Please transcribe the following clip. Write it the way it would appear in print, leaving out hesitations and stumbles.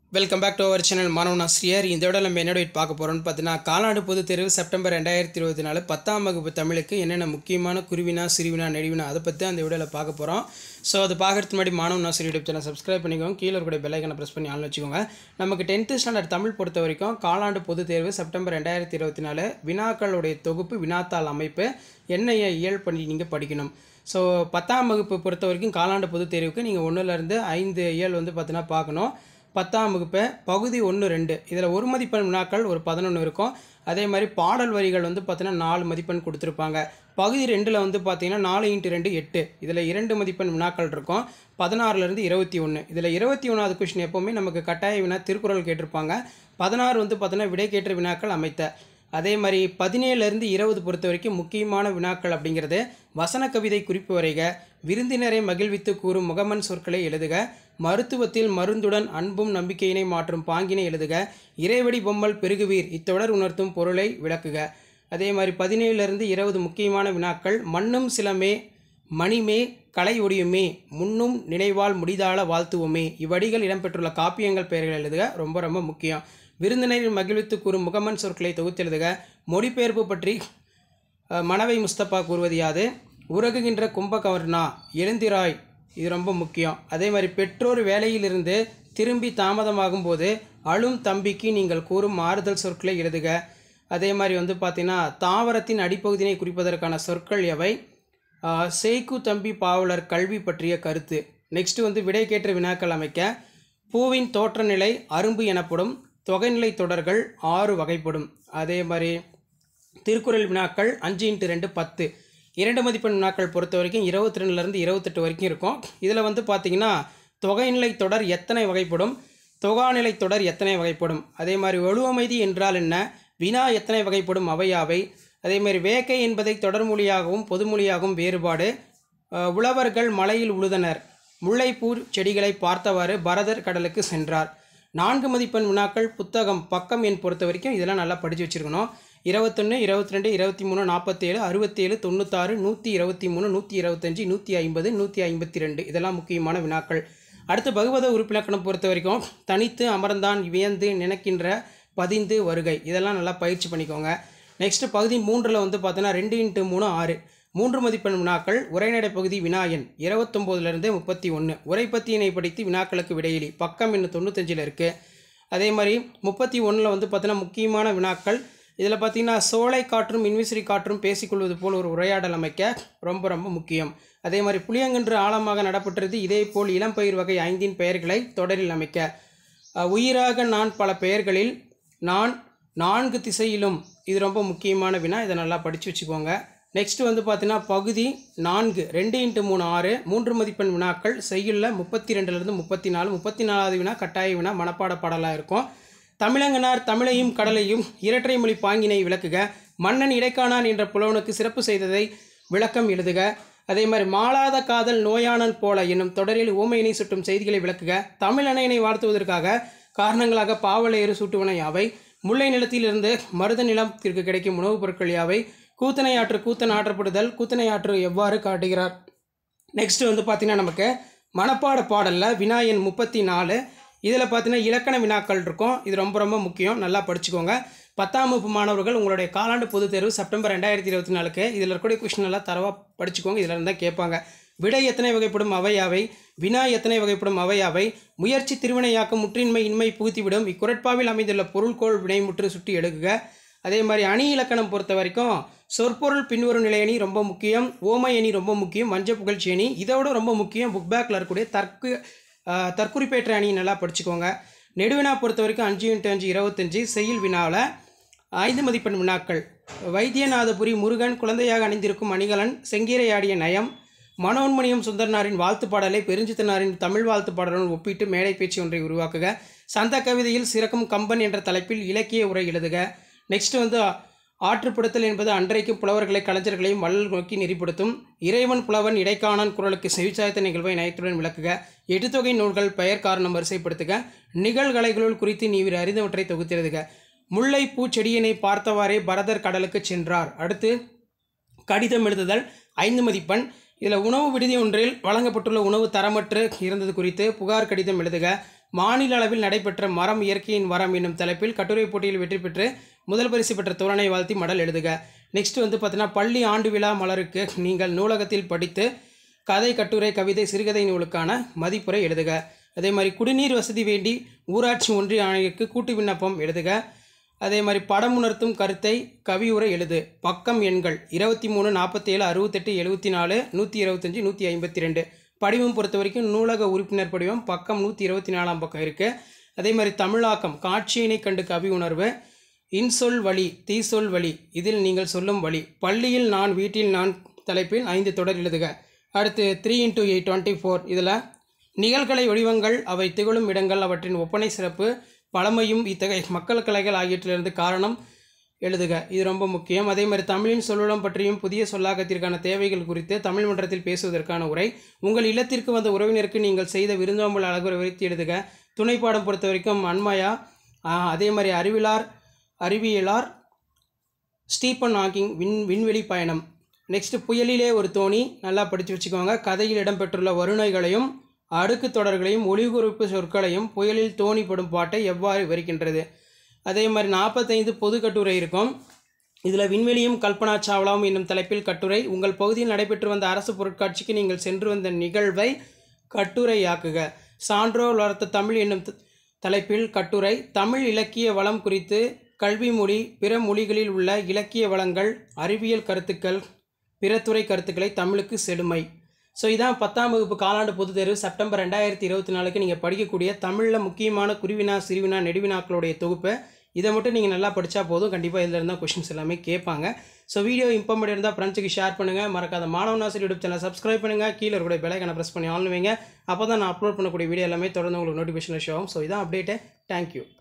Welcome back to our channel மாணவன் ஆசிரியர். இந்த விட நம்ம என்னோட பார்க்க போகிறோம்னு பார்த்தீங்கன்னா, காலாண்டு பொதுத் தேர்வு செப்டம்பர் 2024 10ஆம் வகுப்பு தமிழுக்கு என்னென்ன முக்கியமான குருவினா சிறுவினா நெடுவினா அதை பற்றி அந்த வீடியோவில் பார்க்க போகிறோம். ஸோ அது பார்க்குறதுக்கு முன்னாடி மாணவன் ஆசிரியர் யூடியூப் சேனல் சப்ஸ்கிரைப் பண்ணிக்கோங்க. கீழே இருக்கிற பெல் ஐக்கனை ப்ரெஸ் பண்ணி ஆன் வச்சுக்கோங்க. நமக்கு 10th ஸ்டாண்டர்ட் தமிழ் பொறுத்த வரைக்கும் காலாண்டு பொதுத் தேர்வு செப்டம்பர் 2024 வினாக்களுடைய தொகுப்பு வினாத்தாள் அமைப்பு என்னைய இயல் பண்ணி நீங்கள் படிக்கணும். ஸோ 10ஆம் வகுப்பு பொறுத்த வரைக்கும் காலாண்டு பொதுத் தேர்வுக்கு நீங்கள் 1லேருந்து 5 இயல் பார்த்தீங்கன்னா பார்க்கணும். 10ஆம் வகுப்பு பகுதி 1, 2 இதில் 1 மதிப்பெண் வினாக்கள் ஒரு 11 இருக்கும். அதே மாதிரி பாடல் வரிகள் பார்த்தீங்கன்னா 4 மதிப்பெண் கொடுத்துருப்பாங்க. பகுதி 2ல் பார்த்தீங்கன்னா 4 × 2 8 இதில் 2 மதிப்பெண் வினாக்கள் இருக்கும். 16லேருந்து 21 இதில் 21வது கொஷின் எப்போவுமே நமக்கு கட்டாய வினா திருக்குறள் கேட்டிருப்பாங்க. 16 பார்த்தீங்கன்னா விடைக்கேற்ற வினாக்கள் அமைத்த. அதே மாதிரி 17லேருந்து 20 பொறுத்த வரைக்கும் முக்கியமான வினாக்கள் அப்படிங்கிறது வசன கவிதை குறிப்பு வரைக, விருந்தினரை மகிழ்வித்து கூறும் முகமன் சொற்களை எழுதுக, மருத்துவத்தில் மருந்துடன் அன்பும் நம்பிக்கையினை மாற்றும் பாங்கினை எழுதுக, இறைவடி பொம்மல் பெருகுவீர் இத்தொடர் உணர்த்தும் பொருளை விளக்குக. அதே மாதிரி 17லேருந்து 20 முக்கியமான வினாக்கள் மண்ணும் சிலமே மணிமே கலை ஒடியுமே முன்னும் நினைவால் முடிதாள வாழ்த்துவோமே இவ்வடிகள் இடம்பெற்றுள்ள காப்பியங்கள் பெயர்கள் எழுதுக. ரொம்ப ரொம்ப முக்கியம். விருந்தினரின் மகிழ்வித்து கூறும் முகமன் சொற்களை தொகுத்தெழுதுக. மொழிபெயர்ப்பு பற்றி மனவை முஸ்தபா கூறுவது யாது? உறகுகின்ற கும்பகவர்ணா எழுந்திராய் இது ரொம்ப முக்கியம். அதே மாதிரி பெற்றோர் வேலையிலிருந்து திரும்பி தாமதமாகும் போது அழும் தம்பிக்கு நீங்கள் கூறும் ஆறுதல் சொற்களை எழுதுக. அதே மாதிரி பார்த்தீங்கன்னா தாவரத்தின் அடிப்பகுதியினை குறிப்பதற்கான சொற்கள் எவை? சேய்க்கு தம்பி பாவலர் கல்வி பற்றிய கருத்து. நெக்ஸ்ட் விடைக்கேற்ற வினாக்கள் அமைக்க. பூவின் தோற்ற நிலை அரும்பு எனப்படும். தொகைநிலை தொடர்கள் 6 வகைப்படும். அதே மாதிரி திருக்குறள் வினாக்கள் 5 × 2 10 2 மதிப்பெண் வினாக்கள் பொறுத்த வரைக்கும் 22லேருந்து 28 வரைக்கும் இருக்கும். இதில் பார்த்தீங்கன்னா தொகைநிலை தொடர் எத்தனை வகைப்படும், தொகாநிலை தொடர் எத்தனை வகைப்படும், அதே மாதிரி ஒழுவமைதி என்றால் என்ன, வினா எத்தனை வகைப்படும் அவையாவை, அதே மாதிரி வேக்கை என்பதை தொடர்மொழியாகவும் பொதுமொழியாகவும் வேறுபாடு, உழவர்கள் மலையில் உழுதனர், முல்லைப்பூ செடிகளை பார்த்தவாறு பரதர் கடலுக்கு சென்றார். 4 மதிப்பெண் வினாக்கள் புத்தகம் பக்கம் எண் பொறுத்த வரைக்கும் இதெல்லாம் நல்லா படித்து வச்சுருக்கணும். 21, 22, 23, 47, 67, 96, 123, 125, 150, 152 இதெல்லாம் முக்கியமான வினாக்கள். அடுத்து பகுவத உறுப்பிலக்கணம் பொறுத்த வரைக்கும் தனித்து அமர்ந்தான் வியந்து நினைக்கின்ற பதிந்து வருகை இதெல்லாம் நல்லா பயிற்சி பண்ணிக்கோங்க. நெக்ஸ்ட்டு பகுதி 3ல் பார்த்தீங்கன்னா 2 × 3 6 3 மதிப்பெண் வினாக்கள். உரைநடை பகுதி வினாயன் 29லேருந்து 31 உரைப்பத்தியினை படித்து வினாக்களுக்கு விடையிலி பக்கம் எண் 95ல் இருக்குது. அதே மாதிரி 31ல் பார்த்தீங்கன்னா முக்கியமான வினாக்கள். இதில் பார்த்தீங்கன்னா சோலை காற்றும் மின்விசிறி காற்றும் பேசிக்கொள்வது போல் ஒரு உரையாடல் அமைக்க ரொம்ப ரொம்ப முக்கியம். அதே மாதிரி புளியங்கன்று ஆழமாக நடப்பட்டது இதே போல் இளம்பயிர் வகை 5 பெயர்களை தொடரில் அமைக்க. உயிராக நான் பல பெயர்களில் நான் 4 திசையிலும் இது ரொம்ப முக்கியமான வினா. இதை நல்லா படித்து வச்சுக்கோங்க. நெக்ஸ்ட் பார்த்தீங்கன்னா பகுதி 4 2 × 3 6 3 மதிப்பெண் வினாக்கள். செய்யுளில் 32லேருந்து 34 34வது வினா கட்டாய வினா மனப்பாட பாடலாக இருக்கும். தமிழங்கனார் தமிழையும் கடலையும் இரட்டை மொழி பாங்கினை விளக்குக. மன்னன் இடைக்கானான் என்ற புலவனுக்கு சிறப்பு செய்ததை விளக்கம் எழுதுக. அதே மாதிரி மாளாத காதல் நோயானன் போல என்னும் தொடரில் ஊமையினை சுட்டும் செய்திகளை விளக்குக. தமிழ் அணையினை வாழ்த்துவதற்காக காரணங்களாக பாவலையறு சூட்டுவன யாவை? முல்லை நிலத்திலிருந்து மருத நிலத்திற்கு கிடைக்கும் உணவுப் பொருட்கள் யாவை? கூத்தனை ஆற்று கூத்தன் ஆற்றப்படுதல் கூத்தனை ஆற்று எவ்வாறு காட்டுகிறார்? நெக்ஸ்ட் பார்த்தீங்கன்னா நமக்கு மனப்பாட பாடலில் வினா எண் 34 இதில் பார்த்தீங்கன்னா இலக்கண வினாக்கள் இருக்கும். இது ரொம்ப ரொம்ப முக்கியம், நல்லா படிச்சுக்கோங்க. 10ஆம் வகுப்பு மாணவர்கள் உங்களுடைய காலாண்டு பொதுத் தேர்வு செப்டம்பர் 2024 இதில் இருக்கக்கூடிய கொஷின் எல்லாம் தரவாக படிச்சுக்கோங்க. இதில் இருந்தால் கேட்பாங்க. விடை எத்தனை வகைப்படும் அவையாவை, வினா எத்தனை வகைப்படும் அவையாவை, முயற்சி திருவினையாக்கம் முற்றின்மை இன்மை புகுத்திவிடும் இக்குறட்பாவில் அமைந்துள்ள பொருள்கோள் வினைமுற்று சுட்டி எடுக்குக. அதே மாதிரி அணி இலக்கணம் பொறுத்த வரைக்கும் சொற்பொருள் பின்வரும் நிலை அணி ரொம்ப முக்கியம், ஓமை அணி ரொம்ப முக்கியம், வஞ்ச புகழ்ச்சி அணி இதோட ரொம்ப முக்கியம் புக் பேக்கில் இருக்கக்கூடிய தற்குறிப்பேற்ற அணி நல்லா படிச்சுக்கோங்க. நெடுவினா பொறுத்த வரைக்கும் 5 × 5 25 செய்யுள் வினாவில் 5 மதிப்பெண் வினாக்கள். வைத்தியநாதபுரி முருகன் குழந்தையாக அணிந்திருக்கும் அணிகலன் செங்கீரை ஆடிய நயம். மனோன்மணியம் சுந்தரனாரின் வாழ்த்து பாடலை பெருஞ்சித்தனாரின் தமிழ் வாழ்த்து பாடலுடன் ஒப்பிட்டு மேடை பேச்சு ஒன்றை உருவாக்குக. சந்த கவிதையில் சிறக்கும் கம்பன் என்ற தலைப்பில் இலக்கிய உரை எழுதுக. நெக்ஸ்ட் ஆற்றுப்படுத்தல் என்பது அன்றைக்கும் புலவர்களை கலைஞர்களையும் வள்ளல் நோக்கி நெறிப்படுத்தும். இறைவன் புலவன் இடைக்காணான் குரலுக்கு செவிச்சாய்த்த நிகழ்வை நயத்துடன் விளக்குக. எட்டுத்தொகை நூல்கள் பெயர் காரணம் வரிசைப்படுத்துக. நிகழ்கலைகளுள் குறித்து நீர் அறிந்தவற்றை தொகுத்தெழுதுக. முல்லை பூச்செடியினை பார்த்தவாறே பரதர் கடலுக்கு சென்றார். அடுத்து கடிதம் எழுதுதல் 5 மதிப்பெண். இதில் உணவு விடுதி ஒன்றில் வழங்கப்பட்டுள்ள உணவு தரமற்று இருந்தது குறித்து புகார் கடிதம் எழுதுக. மாநில அளவில் நடைபெற்ற மரம் இயற்கையின் வரம் என்னும் தலைப்பில் கட்டுரை போட்டியில் வெற்றி பெற்று முதல் பரிசு பெற்ற தோழனை வாழ்த்தி மடல் எழுதுக. நெக்ஸ்ட் வந்து பார்த்தீங்கன்னா பள்ளி ஆண்டு விழா மலருக்கு நீங்கள் நூலகத்தில் படித்து கதை, கட்டுரை, கவிதை, சிறுகதை நூலுக்கான மதிப்புரை எழுதுக. அதே மாதிரி குடிநீர் வசதி வேண்டி ஊராட்சி ஒன்றிய ஆணையருக்கு கூட்டு விண்ணப்பம் எழுதுக. அதே மாதிரி படமுணர்த்தும் கருத்தை கவியுரை எழுது. பக்கம் எண்கள் 23, 47, 68, 74, 125, 152. படிவம் பொறுத்த வரைக்கும் நூலக உறுப்பினர் படிவம் பக்கம் 124 பக்கம் இருக்குது. அதே மாதிரி தமிழாக்கம் காட்சியினை கண்டு கவி உணர்வு. இன்சொல் வழி தீசொல் வழி இதில் நீங்கள் சொல்லும் வழி. பள்ளியில் நான் வீட்டில் நான் தலைப்பில் 5 தொடர் எழுதுக. அடுத்து 3x8 24 இதில் நிகழ்கலை வடிவங்கள் அவை திகழும் இடங்கள் அவற்றின் ஒப்பனை சிறப்பு பழமையும் இத்தகைய மக்கள் கலைகள் ஆகியவற்றிலிருந்து காரணம் எழுதுக. இது ரொம்ப முக்கியம். அதே மாதிரி தமிழின் சொல்லுளம் பற்றியும் புதிய சொல்லாக்கத்திற்கான தேவைகள் குறித்து தமிழ் மன்றத்தில் பேசுவதற்கான உரை. உங்கள் இல்லத்திற்கு வந்த உறவினருக்கு நீங்கள் செய்த விருந்தோம்பல் அழகு விவரித்து எழுதுக. துணைப்பாடம் பொறுத்த வரைக்கும் அன்மயா, அதே மாதிரி அறிவியலார் ஸ்டீபன் ஹாக்கிங் விண்வெளி பயணம். நெக்ஸ்ட் புயலிலே ஒரு தோணி நல்லா படித்து வச்சுக்கோங்க. கதையில் இடம்பெற்றுள்ள வருணைகளையும் அடுக்கு தொடர்களையும் ஒளிகுறிப்பு சொற்களையும் புயலில் தோணிப்படும் பாட்டை எவ்வாறு விவரிக்கின்றது. அதே மாதிரி 45 பொது கட்டுரை இருக்கும். இதில் விண்வெளியும் கல்பனா சாவ்லாவும் என்னும் தலைப்பில் கட்டுரை. உங்கள் பகுதியில் நடைபெற்று வந்த அரசு பொருட்காட்சிக்கு நீங்கள் சென்று வந்த நிகழ்வை கட்டுரையாக்குக. சான்றோர் வளர்த்த தமிழ் என்னும் தலைப்பில் கட்டுரை. தமிழ் இலக்கிய வளம் குறித்து கல்வி மொழி பிற மொழிகளில் உள்ள இலக்கிய வளங்கள் அறிவியல் கருத்துக்கள் பிற துறை கருத்துக்களை தமிழுக்கு செழுமை. ஸோ இதான் 10ஆம் வகுப்பு காலாண்டு பொதுத் தேர்வு செப்டம்பர் 2024க்கு நீங்கள் படிக்கக்கூடிய தமிழில் முக்கியமான குருவினா சிறுவினா நெடுவினாக்களுடைய தொகுப்பு. இதை மட்டும் நீங்கள் நல்லா படித்தா போதும். கண்டிப்பாக இதில் இருந்தால் கொஷின்ஸ் எல்லாமே கேட்பாங்க. ஸோ வீடியோ இம்பார்ட்டன்ட் இருந்தால் ஃப்ரெண்ட்ஸுக்கு ஷேர் பண்ணுங்கள். மறக்காத மாணவன் ஆசிரியர் யூடியூப் சேனல் சப்ஸ்கிரைப் பண்ணுங்கள். கீழே இருக்கக்கூடிய பெல் ஐகானை ப்ரெஸ் பண்ணி ஆன் வைங்க. அப்போ தான் நான் அப்லோட் பண்ணக்கூடிய வீடியோ எல்லாமே தொடர்ந்து உங்களுக்கு நோட்டிஃபிகேஷனில் ஷோ ஆகும். ஸோ இதான் அப்டேட்டு. தேங்க்யூ.